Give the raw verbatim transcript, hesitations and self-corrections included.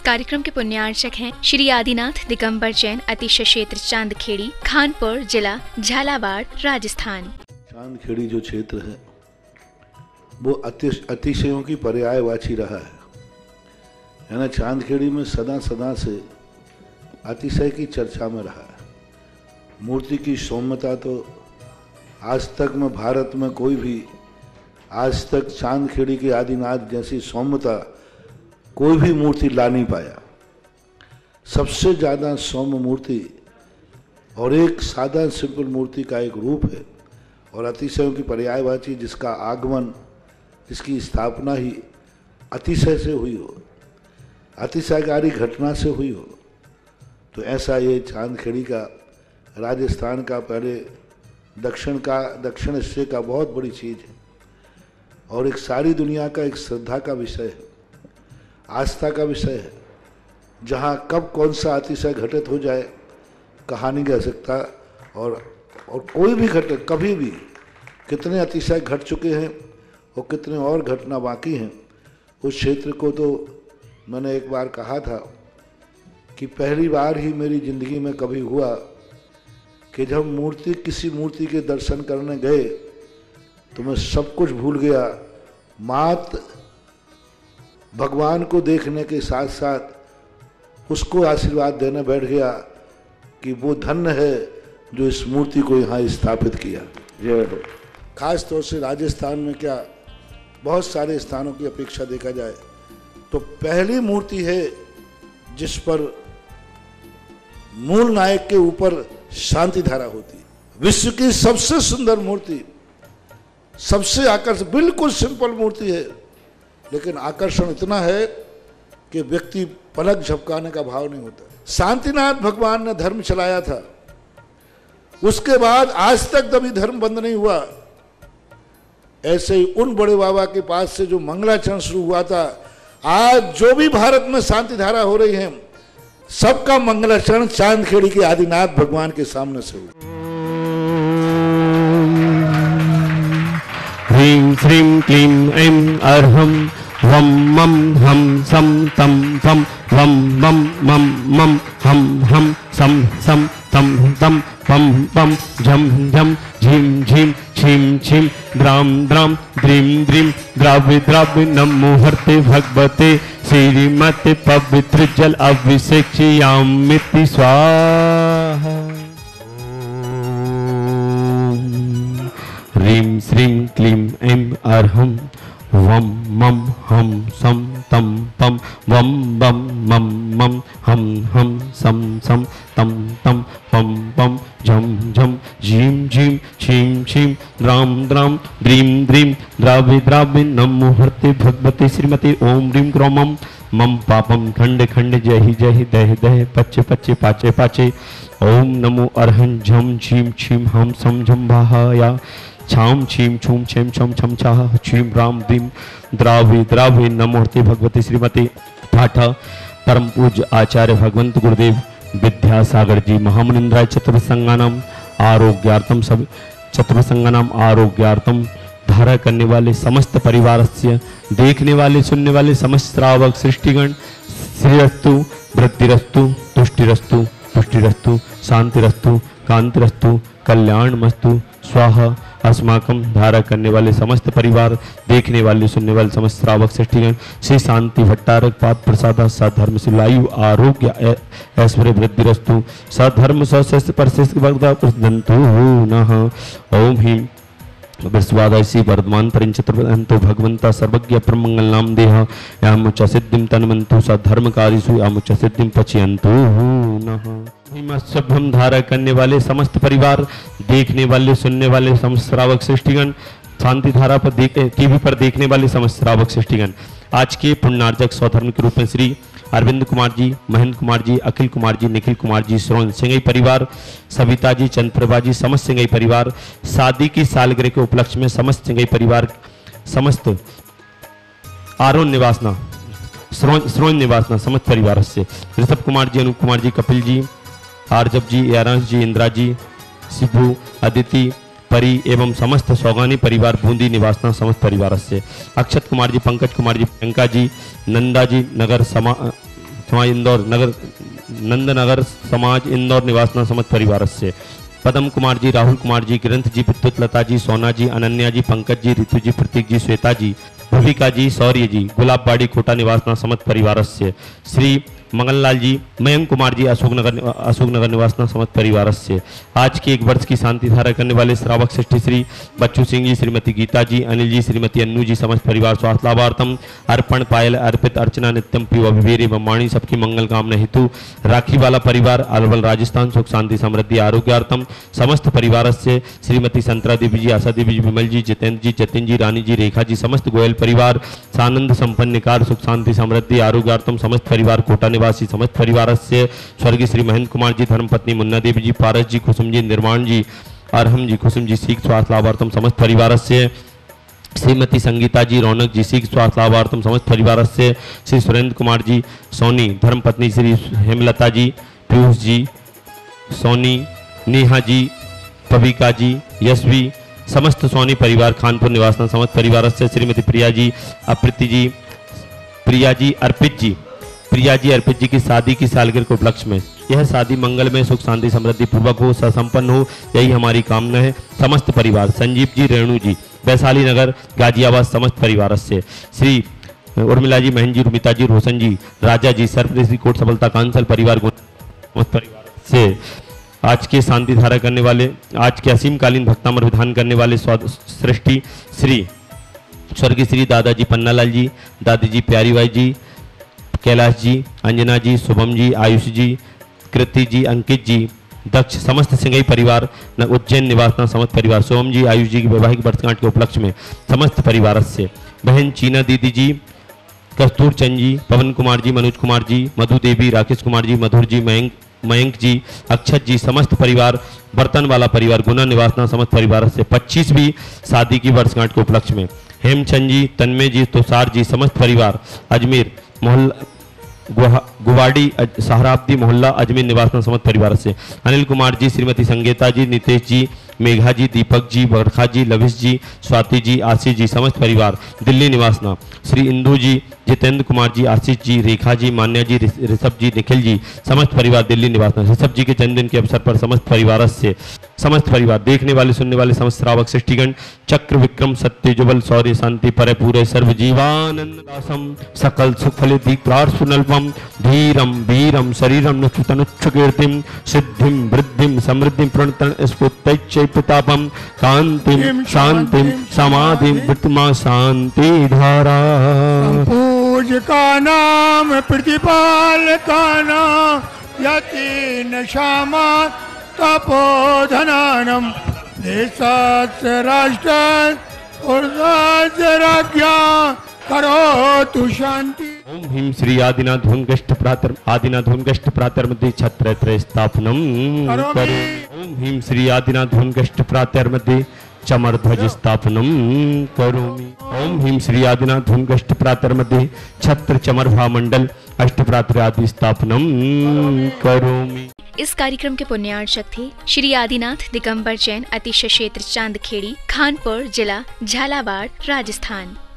कार्यक्रम के पुण्यार्चक हैं श्री आदिनाथ दिगंबर जैन, अतिशय क्षेत्र चांदखेड़ी, खानपुर जिला, झालावाड़, राजस्थान। चांदखेड़ी जो क्षेत्र है वो अतिशयों की पर्यायवाची रहा है। यानी चांदखेड़ी में सदा सदा से अतिशय की चर्चा में रहा है। मूर्ति की सौम्यता तो आज तक में भारत में कोई भी आज तक चांदखेड़ी के आदिनाथ जैसी सौम्यता कोई भी मूर्ति ला नहीं पाया। सबसे ज़्यादा सौम्य मूर्ति और एक सादा सिंपल मूर्ति का एक रूप है और अतिशयों की पर्यायवाची, जिसका आगमन, जिसकी स्थापना ही अतिशय से हुई हो, अतिशयकारी घटना से हुई हो, तो ऐसा ये चांदखेड़ी का, राजस्थान का, पहले दक्षिण का, दक्षिण हिस्से का बहुत बड़ी चीज़ है और एक सारी दुनिया का एक श्रद्धा का विषय है, आस्था का विषय है। जहाँ कब कौन सा अतिशय घटित हो जाए कहा नहीं कह सकता, और और कोई भी घटना कभी भी, कितने अतिशय घट चुके हैं और कितने और घटना बाकी हैं। उस क्षेत्र को तो मैंने एक बार कहा था कि पहली बार ही मेरी ज़िंदगी में कभी हुआ कि जब मूर्ति किसी मूर्ति के दर्शन करने गए तो मैं सब कुछ भूल गया। मात भगवान को देखने के साथ साथ उसको आशीर्वाद देने बैठ गया कि वो धन्य है जो इस मूर्ति को यहाँ स्थापित किया। जय हो। खास तौर से राजस्थान में क्या बहुत सारे स्थानों की अपेक्षा देखा जाए तो पहली मूर्ति है जिस पर मूल नायक के ऊपर शांति धारा होती है। विश्व की सबसे सुंदर मूर्ति, सबसे आकर्षक, बिल्कुल सिंपल मूर्ति है लेकिन आकर्षण इतना है कि व्यक्ति पलक झपकाने का भाव नहीं होता। शांतिनाथ भगवान ने धर्म चलाया था, उसके बाद आज तक कभी धर्म बंद नहीं हुआ। ऐसे ही उन बड़े बाबा के पास से जो मंगलाचरण शुरू हुआ था, आज जो भी भारत में शांति धारा हो रही है सबका मंगलाचरण चांदखेड़ी के आदिनाथ भगवान के सामने से हुआ। ह्रीं श्रीं क्लीं ऐं अर्हं वं मं हम सं तं तं वं मं मं मं हम हम सं सं तं तं पं पं झं झं झीं झीं छीं छीं द्रां द्रां द्रीं द्रीं द्रावि द्रावि नमो हर्ते भगवते श्रीमते पवित्र जल अभिषेक्ष्यामिति स्वाहा। ह्रीं श्रीं क्लीं ऐं अर्हं वं मं हम सं तं पं वं बं मं मं हम हम सं सं तं तं पं पं झं झं झीं झीं छीं छीं द्रां द्रां द्रीं द्रीं द्रावि द्रावि नमो हर्ते भगवते श्रीमते ओम ह्रीं क्रोमं मम पापम खंड खंड जहि जहि दह दह पच्चे पच्चे पाचे पाचे ओम नमो अर्हं झं झीं छीं हम सं झं भाया छाम छीम छूम छेम छम छम छाह छीम राम द्रीम द्रावि द्रावि नमोहर्ते भगवती श्रीमती ठाठा परम पूज्य आचार्य भगवंत गुरुदेव विद्यासागर जी महामुनिंद्राय चतुर्संगानाम आरोग्यार्थम सब चतुर्संगानाम आरोग्यार्थम धारा करने वाले समस्त परिवार से देखने वाले सुनने वाले समस्त श्रावक सृष्टिगण श्रीरस्तु वृद्धिरस्तु तुष्टिरस्तु पुष्टिरस्तु शांतिरस्तु कांतिरस्तु कल्याणमस्तु स्वाहा। अस्माकम धारा करने वाले समस्त परिवार, देखने वाले सुनने वाले समस्त श्रावक सृष्टिगण श्री शांति भट्टारक पाद प्रसाद सधर्म शिलायु आरोग्य ऐश्वर्य वृद्धिरस्तु सधर्म सशस्त्र परशेष वर्धन्तु नः। ओम ह्रीं विश्वादयसी वर्धमान परिचतुर्वंतो भगवंता सर्वज्ञ प्रमंगल नाम देह यामुच सिद्धिं तन्वन्तु सधर्म कारिषु यामुच सिद्धिं पचयन्तु नः। सभ्यम धारा करने वाले समस्त परिवार, देखने वाले सुनने वाले समस्त श्रावक सृष्टिगण, शांति धारा पर देख टीवी पर देखने वाले समस्त श्रावक सृष्टिगण, आज के पुण्यार्जक स्वधर्म के रूप में श्री अरविंद कुमार जी, महेंद्र कुमार जी, अखिल कुमार जी, निखिल कुमार जी, श्रवण सिंघई परिवार, सविता जी, चंद्रप्रभा जी, समस्त सिंघई परिवार, शादी की सालगिरह के उपलक्ष्य में समस्त सिंघई परिवार, समस्त आरोन निवासना, श्रवण निवासना समस्त परिवार से ऋषभ कुमार जी, अनूप कुमार जी, कपिल जी, आरजब जी, यारांश जी, इंदिरा जी, शिबू, अदिति, परी एवं समस्त सौगानी परिवार बूंदी निवासना समस्त परिवार से अक्षत कुमार जी, पंकज कुमार जी, प्रियंका जी, नंदा जी, नगर समा समाज इंदौर नगर नंदनगर समाज इंदौर निवासना समस्त परिवारस्य पदम कुमार जी, राहुल कुमार जी, ग्रंथ जी, विद्युत लता जी, सोना जी, अनन्या जी, पंकज जी, ऋतु जी, प्रतीक जी, श्वेता जी, भूविका जी, शौर्य जी, गुलाबबाड़ी कोटा निवासना समस्त परिवारस्य श्री मंगललाल जी, मयंक कुमार जी, अशोकनगर अशोकनगर निवासना समस्त परिवारस्य आज के एक वर्ष की शांति धारा करने वाले श्रावक श्रेष्ठी श्री बच्चू सिंह जी, श्रीमती गीता जी, अनिल जी, श्रीमती अन्नू जी, समस्त परिवार स्वास्थ्य लाभार्थम अर्पण पायल अर्पित अर्चना नित्यम पीयू अभिवीर एवं वाणी सबकी मंगल कामना हेतु राखी वाला परिवार अलवल राजस्थान सुख शांति समृद्धि आरोग्यार्थम समस्त परिवार से श्रीमती संतरा देवी जी, आशा देवी जी, विमल जी, जितेंद्र जी, जतिन जी, रानी जी, रेखा जी, समस्त गोयल परिवार सानंद संपन्न कार सुख शांति समृद्धि आरोग्यार्थम समस्त परिवार कोटा निवासी समस्त परिवार से स्वर्गीय श्री महेंद्र कुमार जी, धर्मपत्नी मुन्ना देवी जी, पारस जी, कुसुम जी, निर्माण जी, अरहम जी, कुसुम जी, सीख स्वास्थ्य लाभार्थम समस्त परिवार से श्रीमती संगीता जी, रौनक जी, सीख स्वास्थ्य लाभार्थम समस्त परिवार से श्री सुरेंद्र कुमार जी, सोनी, धर्मपत्नी श्री हेमलता जी, पीयूष जी, सोनी, नेहा जी, पविका जी, यशवी, समस्त सोनी परिवार खानपुर निवासना समस्त परिवार से श्रीमती प्रिया जी, अप्रीति जी, प्रिया जी, अर्पित जी, प्रिया जी, अर्पित जी की शादी की सालगिरह के उपलक्ष्य में यह शादी मंगल में सुख शांति समृद्धि पूर्वक हो, ससंपन्न हो, यही हमारी कामना है। समस्त परिवार संजीव जी, रेणु जी, वैशाली नगर गाजियाबाद समस्त परिवार से श्री उर्मिला जी, महेंद्र जी, रुमिता जी, रोशन जी, राजा जी, सर्वऋषि कोट सफलता कांसल परिवार समस्त परिवार से आज के शांति धारा करने वाले आज के असीमकालीन भक्तामर विधान करने वाले सृष्टि श्री स्वर्गीय श्री दादाजी पन्नालाल जी, दादी जी प्यारीबाई जी, कैलाश जी, अंजना जी, शुभम जी, आयुष जी, कृति जी, अंकित जी, दक्ष समस्त सिंगई परिवार न उज्जैन निवासना समस्त परिवार सोम जी, आयुष जी की वैवाहिक वर्षगांठ के उपलक्ष्य में समस्त परिवार से बहन चीना दीदी जी, कस्तूर चंद जी, पवन कुमार जी, मनोज कुमार जी, मधु देवी, राकेश कुमार जी, मधुर जी, मयंक मयंक जी, अक्षत जी, समस्त परिवार बर्तन वाला परिवार गुना निवासना समस्त परिवार से पच्चीसवीं शादी की वर्षगांठ के उपलक्ष्य में हेमचंद जी, तन्मय जी, तुषार जी, समस्त परिवार अजमेर मोहल्ला गुवाड़ी सहाराब्दी मोहल्ला अजमेर निवासना समस्त परिवार से अनिल कुमार जी, श्रीमती संगीता जी, नितेश जी, मेघा जी, दीपक जी, बरखा जी, लविश जी, स्वाति जी, आशीष जी, समस्त परिवार दिल्ली निवासना श्री इंदू जी, जितेंद्र कुमार जी, आशीष जी, रेखा जी, मान्या जी, ऋषभ जी, निखिल जी, समस्त परिवार दिल्ली निवासना ऋषभ जी के जन्मदिन के अवसर पर समस्त परिवार से समस्त परिवार देखने वाले सुनने वाले समस्त श्रावक सृष्टिगण चक्र विक्रम सत्य जुबल शौर्य शांति पर पूरे सर्व जीवानंद दासम सकल सुख फले दीप्रार्षुनल्पम धीरम वीरम शरीरम नचुतनुच्छ कीर्तिम सिद्धिम वृद्धिम समृद्धिम प्रणतन स्फुत्तैच्चै प्रतापम कांतिम शांतिम समाधिम वित्तमा शांति धारा पूज का नाम प्रतिपाल का नाम यतीन श्यामा तपोधनानम देशात् राष्ट्र और राज्य करो तु शांति। ओम ह्रीं श्री आदिनाथ धूमगष्ट प्रातर आदिनाथ धूमगष्ट प्रातर मध्ये छत्र त्रय स्थापनम करो। ओम ह्रीं श्री आदिनाथ धूमगष्ट प्रातर मध्ये चमर ध्वज स्थापनम करोमि। ओम ह्रीं श्री आदिनाथ धूमगष्ट प्रातर मध्ये छत्र चमर भामंडल अष्टप्रातर आदि स्थापनम करोमि। इस कार्यक्रम के पुण्यार्चक थे श्री आदिनाथ दिगंबर जैन, अतिशय क्षेत्र चांदखेड़ी, खानपुर जिला झालावाड़, राजस्थान।